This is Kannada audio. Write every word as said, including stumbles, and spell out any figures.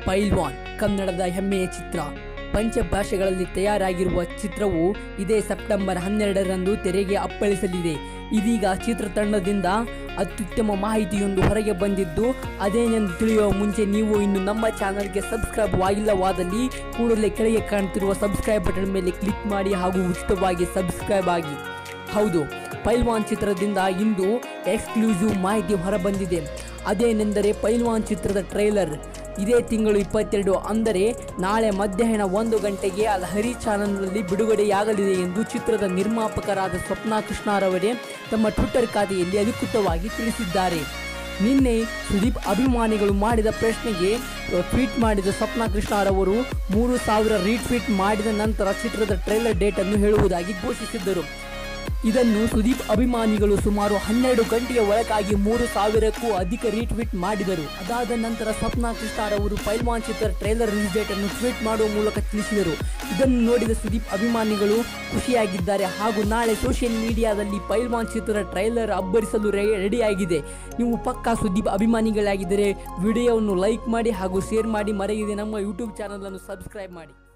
ಪೈಲ್ವಾನ್ ಕನ್ನಡದ ಹೆಮ್ಮೆಯ ಚಿತ್ರ. ಪಂಚ ಭಾಷೆಗಳಲ್ಲಿ ತಯಾರಾಗಿರುವ ಚಿತ್ರವು ಇದೇ ಸೆಪ್ಟೆಂಬರ್ ಹನ್ನೆರಡರಂದು ತೆರೆಗೆ ಅಪ್ಪಳಿಸಲಿದೆ. ಇದೀಗ ಚಿತ್ರತಂಡದಿಂದ ಅತ್ಯುತ್ತಮ ಮಾಹಿತಿಯೊಂದು ಹೊರಗೆ ಬಂದಿದ್ದು, ಅದೇನೆಂದು ತಿಳಿಯುವ ಮುಂಚೆ ನೀವು ಇನ್ನು ನಮ್ಮ ಚಾನಲ್ಗೆ ಸಬ್ಸ್ಕ್ರೈಬ್ ಆಗಿಲ್ಲವಾದಲ್ಲಿ ಕೂಡಲೇ ಕೆಳಗೆ ಕಾಣುತ್ತಿರುವ ಸಬ್ಸ್ಕ್ರೈಬ್ ಬಟನ್ ಮೇಲೆ ಕ್ಲಿಕ್ ಮಾಡಿ ಹಾಗೂ ಉಚಿತವಾಗಿ ಸಬ್ಸ್ಕ್ರೈಬ್ ಆಗಿ. ಹೌದು, ಪೈಲ್ವಾನ್ ಚಿತ್ರದಿಂದ ಇಂದು ಎಕ್ಸ್ಕ್ಲೂಸಿವ್ ಮಾಹಿತಿ ಹೊರಬಂದಿದೆ. ಅದೇನೆಂದರೆ ಪೈಲ್ವಾನ್ ಚಿತ್ರದ ಟ್ರೈಲರ್ ಇದೇ ತಿಂಗಳು ಇಪ್ಪತ್ತೆರಡು ಅಂದರೆ ನಾಳೆ ಮಧ್ಯಾಹ್ನ ಒಂದು ಗಂಟೆಗೆ ಅಲ್ ಹರಿ ಚಾನಲ್ನಲ್ಲಿ ಬಿಡುಗಡೆಯಾಗಲಿದೆ ಎಂದು ಚಿತ್ರದ ನಿರ್ಮಾಪಕರಾದ ಸ್ವಪ್ನ ಕೃಷ್ಣರವರೇ ತಮ್ಮ ಟ್ವಿಟರ್ ಖಾತೆಯಲ್ಲಿ ಅಧಿಕೃತವಾಗಿ ತಿಳಿಸಿದ್ದಾರೆ. ನಿನ್ನೆ ಸುದೀಪ್ ಅಭಿಮಾನಿಗಳು ಮಾಡಿದ ಪ್ರಶ್ನೆಗೆ ಟ್ವೀಟ್ ಮಾಡಿದ ಸ್ವಪ್ನ ಕೃಷ್ಣರವರು ಮೂರು ಸಾವಿರ ರೀಟ್ವೀಟ್ ಮಾಡಿದ ನಂತರ ಚಿತ್ರದ ಟ್ರೈಲರ್ ಡೇಟ್ ಅನ್ನು ಹೇಳುವುದಾಗಿ ಘೋಷಿಸಿದ್ದರು. ಇದನ್ನು ಸುದೀಪ್ ಅಭಿಮಾನಿಗಳು ಸುಮಾರು ಹನ್ನೆರಡು ಗಂಟೆಯ ಒಳಗಾಗಿ ಮೂರು ಸಾವಿರಕ್ಕೂ ಅಧಿಕ ರೀಟ್ವೀಟ್ ಮಾಡಿದರು. ಅದಾದ ನಂತರ ಸ್ವಪ್ನ ಕೃಷ್ಣರವರು ಪೈಲ್ವಾನ್ ಚಿತ್ರ ಟ್ರೈಲರ್ ರಿಲೀಸ್ ಡೇಟ್ ಅನ್ನು ಟ್ವೀಟ್ ಮಾಡುವ ಮೂಲಕ ತಿಳಿಸಿದರು. ಇದನ್ನು ನೋಡಿದ ಸುದೀಪ್ ಅಭಿಮಾನಿಗಳು ಖುಷಿಯಾಗಿದ್ದಾರೆ ಹಾಗೂ ನಾಳೆ ಸೋಷಿಯಲ್ ಮೀಡಿಯಾದಲ್ಲಿ ಪೈಲ್ವಾನ್ ಚಿತ್ರದ ಟ್ರೈಲರ್ ಅಬ್ಬರಿಸಲು ರೆಡಿಯಾಗಿದೆ. ನೀವು ಪಕ್ಕಾ ಸುದೀಪ್ ಅಭಿಮಾನಿಗಳಾಗಿದ್ದರೆ ವಿಡಿಯೋವನ್ನು ಲೈಕ್ ಮಾಡಿ ಹಾಗೂ ಶೇರ್ ಮಾಡಿ, ಮರೆಯದೆ ನಮ್ಮ ಯೂಟ್ಯೂಬ್ ಚಾನಲ್ ಅನ್ನು ಸಬ್ಸ್ಕ್ರೈಬ್ ಮಾಡಿ.